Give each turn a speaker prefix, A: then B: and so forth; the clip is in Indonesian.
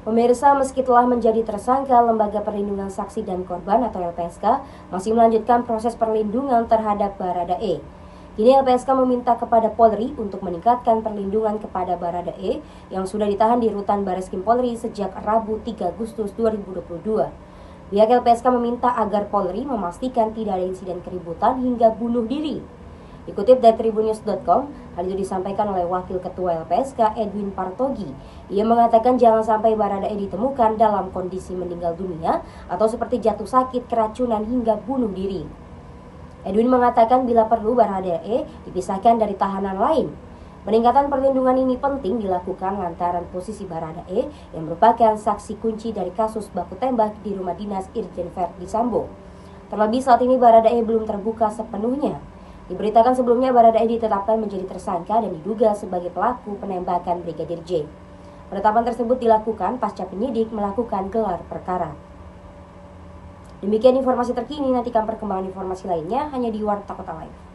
A: Pemirsa, meski telah menjadi tersangka, Lembaga Perlindungan Saksi dan Korban atau LPSK masih melanjutkan proses perlindungan terhadap Baradae. Kini LPSK meminta kepada Polri untuk meningkatkan perlindungan kepada Baradae yang sudah ditahan di Rutan Bareskrim Polri sejak Rabu 3 Agustus 2022. Pihak LPSK meminta agar Polri memastikan tidak ada insiden keributan hingga bunuh diri. Dikutip dari tribunnews.com, hal itu disampaikan oleh Wakil Ketua LPSK Edwin Partogi. Ia mengatakan jangan sampai Baradae ditemukan dalam kondisi meninggal dunia atau seperti jatuh sakit, keracunan hingga bunuh diri. Edwin mengatakan bila perlu Baradae dipisahkan dari tahanan lain. Peningkatan perlindungan ini penting dilakukan lantaran posisi Baradae yang merupakan saksi kunci dari kasus baku tembak di rumah dinas Irjen Verdi Sambo. Terlebih saat ini Baradae belum terbuka sepenuhnya. Diberitakan sebelumnya Baradae ditetapkan menjadi tersangka dan diduga sebagai pelaku penembakan Brigadir J. Penetapan tersebut dilakukan pasca penyidik melakukan gelar perkara. Demikian informasi terkini, nantikan perkembangan informasi lainnya hanya di Warta Kota Live.